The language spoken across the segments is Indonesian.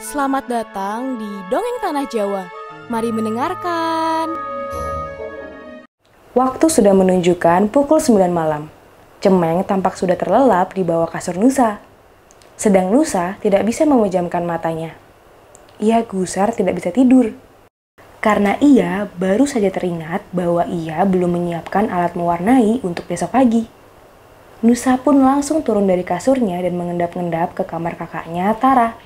Selamat datang di Dongeng Tanah Jawa. Mari mendengarkan. Waktu sudah menunjukkan pukul 9 malam. Cemeng tampak sudah terlelap di bawah kasur Nusa. Sedang Nusa tidak bisa memejamkan matanya. Ia gusar tidak bisa tidur. Karena ia baru saja teringat bahwa ia belum menyiapkan alat mewarnai untuk besok pagi. Nusa pun langsung turun dari kasurnya dan mengendap-endap ke kamar kakaknya, Tara.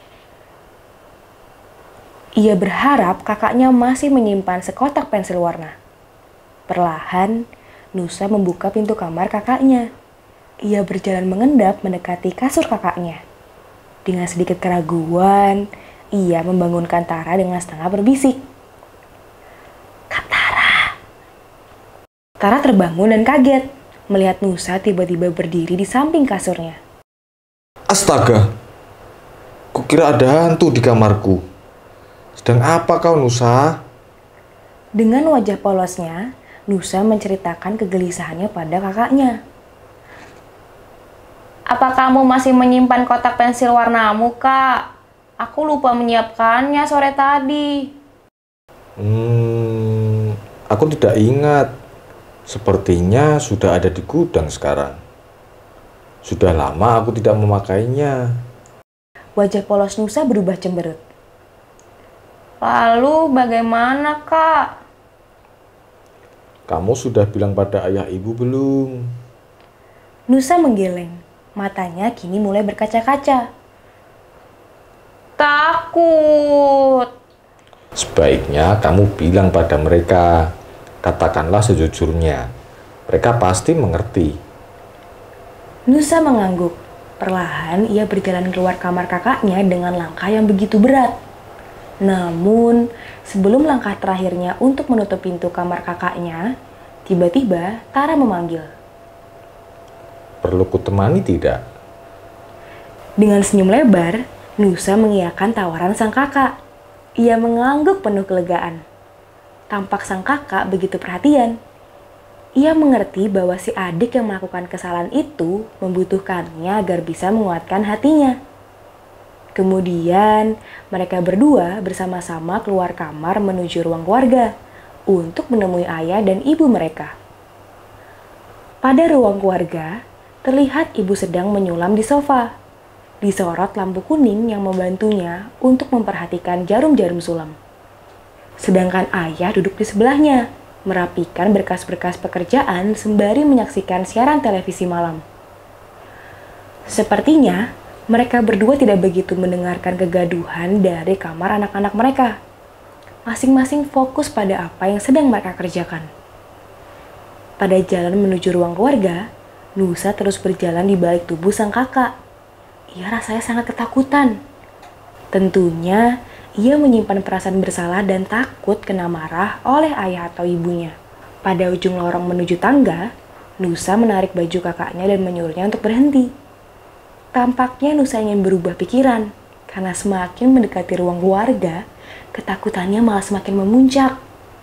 Ia berharap kakaknya masih menyimpan sekotak pensil warna. Perlahan, Nusa membuka pintu kamar kakaknya. Ia berjalan mengendap mendekati kasur kakaknya. Dengan sedikit keraguan, ia membangunkan Tara dengan setengah berbisik. "Kak Tara." Tara terbangun dan kaget melihat Nusa tiba-tiba berdiri di samping kasurnya. Astaga, kukira ada hantu di kamarku. Sedang apa kau, Nusa? Dengan wajah polosnya, Nusa menceritakan kegelisahannya pada kakaknya. "Apa kamu masih menyimpan kotak pensil warnamu, Kak? Aku lupa menyiapkannya sore tadi." Aku tidak ingat. Sepertinya sudah ada di gudang sekarang. Sudah lama aku tidak memakainya. Wajah polos Nusa berubah cemberut. "Lalu bagaimana, Kak?" Kamu sudah bilang pada ayah ibu belum? Nusa menggeleng. Matanya kini mulai berkaca-kaca. "Takut." Sebaiknya kamu bilang pada mereka. Katakanlah sejujurnya. Mereka pasti mengerti. Nusa mengangguk. Perlahan ia berjalan keluar kamar kakaknya dengan langkah yang begitu berat. Namun, sebelum langkah terakhirnya untuk menutup pintu kamar kakaknya, tiba-tiba Tara memanggil. Perlu kutemani tidak? Dengan senyum lebar, Nusa mengiyakan tawaran sang kakak. Ia mengangguk penuh kelegaan. Tampak sang kakak begitu perhatian. Ia mengerti bahwa si adik yang melakukan kesalahan itu membutuhkannya agar bisa menguatkan hatinya. Kemudian, mereka berdua bersama-sama keluar kamar menuju ruang keluarga untuk menemui ayah dan ibu mereka. Pada ruang keluarga, terlihat ibu sedang menyulam di sofa. Disorot lampu kuning yang membantunya untuk memperhatikan jarum-jarum sulam. Sedangkan ayah duduk di sebelahnya, merapikan berkas-berkas pekerjaan sembari menyaksikan siaran televisi malam. Sepertinya, mereka berdua tidak begitu mendengarkan kegaduhan dari kamar anak-anak mereka. Masing-masing fokus pada apa yang sedang mereka kerjakan. Pada jalan menuju ruang keluarga, Nusa terus berjalan di balik tubuh sang kakak. Ia rasanya sangat ketakutan. Tentunya, ia menyimpan perasaan bersalah dan takut kena marah oleh ayah atau ibunya. Pada ujung lorong menuju tangga, Nusa menarik baju kakaknya dan menyuruhnya untuk berhenti. Tampaknya Nusa ingin berubah pikiran, karena semakin mendekati ruang keluarga, ketakutannya malah semakin memuncak.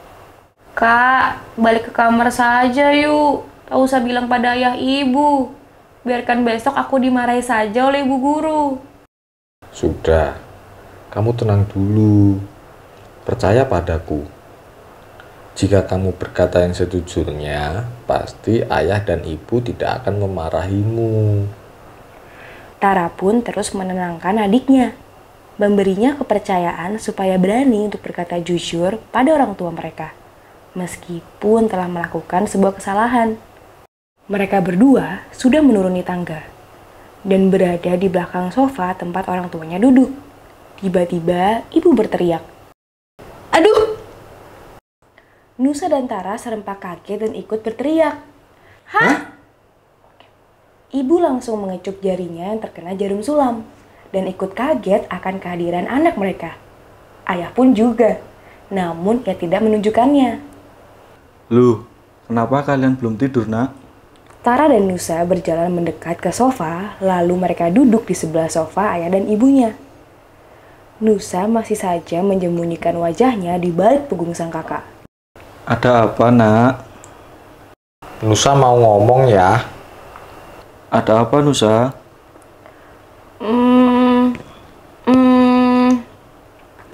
"Kak, balik ke kamar saja yuk. Tak usah bilang pada ayah ibu. Biarkan besok aku dimarahi saja oleh ibu guru." Sudah, kamu tenang dulu. Percaya padaku. Jika kamu berkata yang sejujurnya, pasti ayah dan ibu tidak akan memarahimu. Tara pun terus menenangkan adiknya, memberinya kepercayaan supaya berani untuk berkata jujur pada orang tua mereka, meskipun telah melakukan sebuah kesalahan. Mereka berdua sudah menuruni tangga dan berada di belakang sofa tempat orang tuanya duduk. Tiba-tiba ibu berteriak, "Aduh!" Nusa dan Tara serempak kaget dan ikut berteriak. "Hah?" Ibu langsung mengecup jarinya yang terkena jarum sulam dan ikut kaget akan kehadiran anak mereka. Ayah pun juga, namun ia tidak menunjukkannya. Loh, kenapa kalian belum tidur, Nak? Tara dan Nusa berjalan mendekat ke sofa, lalu mereka duduk di sebelah sofa ayah dan ibunya. Nusa masih saja menyembunyikan wajahnya di balik punggung sang kakak. Ada apa, Nak? Nusa mau ngomong ya. Ada apa, Nusa?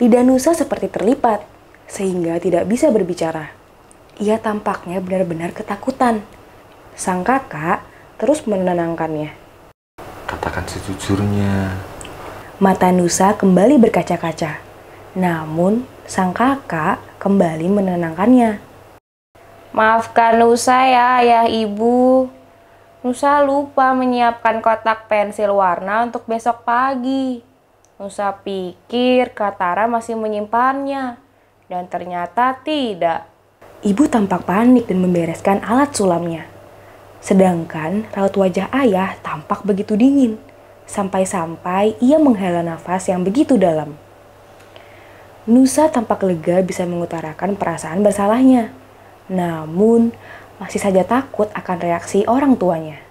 Lidah Nusa seperti terlipat, sehingga tidak bisa berbicara. Ia tampaknya benar-benar ketakutan. Sang kakak terus menenangkannya. Katakan sejujurnya. Mata Nusa kembali berkaca-kaca. Namun, sang kakak kembali menenangkannya. Maafkan Nusa ya, ayah ibu. Nusa lupa menyiapkan kotak pensil warna untuk besok pagi. Nusa pikir Kak Tara masih menyimpannya, dan ternyata tidak. Ibu tampak panik dan membereskan alat sulamnya. Sedangkan raut wajah ayah tampak begitu dingin, sampai-sampai ia menghela nafas yang begitu dalam. Nusa tampak lega bisa mengutarakan perasaan bersalahnya, namun masih saja takut akan reaksi orang tuanya.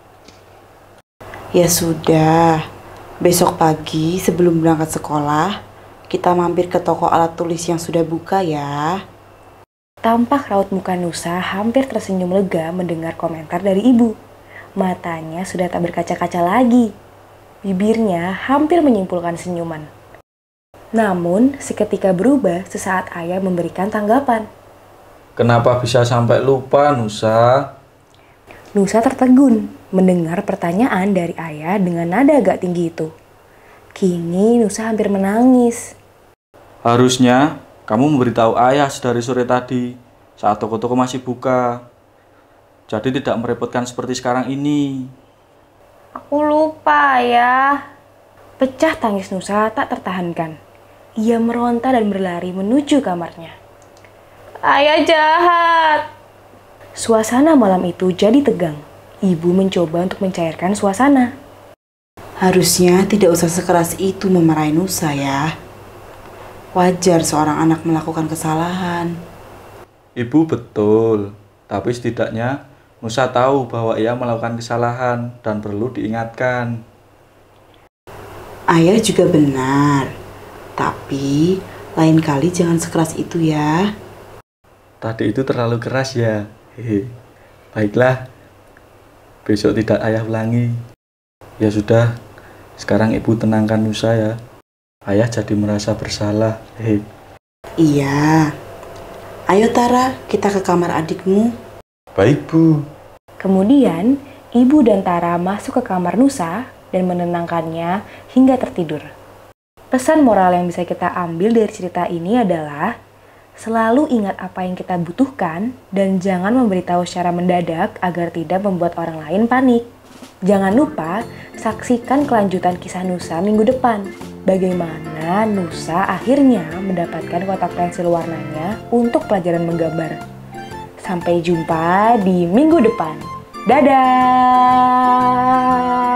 Ya sudah, besok pagi sebelum berangkat sekolah, kita mampir ke toko alat tulis yang sudah buka ya. Tampak raut muka Nusa hampir tersenyum lega mendengar komentar dari ibu. Matanya sudah tak berkaca-kaca lagi. Bibirnya hampir menyimpulkan senyuman. Namun, seketika berubah sesaat ayah memberikan tanggapan. Kenapa bisa sampai lupa, Nusa? Nusa tertegun mendengar pertanyaan dari ayah dengan nada agak tinggi itu. Kini Nusa hampir menangis. Harusnya kamu memberitahu ayah dari sore tadi saat toko-toko masih buka. Jadi tidak merepotkan seperti sekarang ini. Aku lupa ya. Pecah tangis Nusa tak tertahankan. Ia meronta dan berlari menuju kamarnya. Ayah jahat. Suasana malam itu jadi tegang. Ibu mencoba untuk mencairkan suasana. Harusnya tidak usah sekeras itu memarahi Nusa ya. Wajar seorang anak melakukan kesalahan. Ibu betul, tapi setidaknya Nusa tahu bahwa ia melakukan kesalahan dan perlu diingatkan. Ayah juga benar, tapi lain kali jangan sekeras itu ya. Tadi itu terlalu keras ya. Hehe. Baiklah, besok tidak ayah ulangi. Ya sudah, sekarang ibu tenangkan Nusa ya. Ayah jadi merasa bersalah. Hehe. Iya. Ayo Tara, kita ke kamar adikmu. Baik, Bu. Kemudian, ibu dan Tara masuk ke kamar Nusa dan menenangkannya hingga tertidur. Pesan moral yang bisa kita ambil dari cerita ini adalah selalu ingat apa yang kita butuhkan dan jangan memberitahu secara mendadak agar tidak membuat orang lain panik. Jangan lupa saksikan kelanjutan kisah Nusa minggu depan. Bagaimana Nusa akhirnya mendapatkan kotak pensil warnanya untuk pelajaran menggambar. Sampai jumpa di minggu depan. Dadah!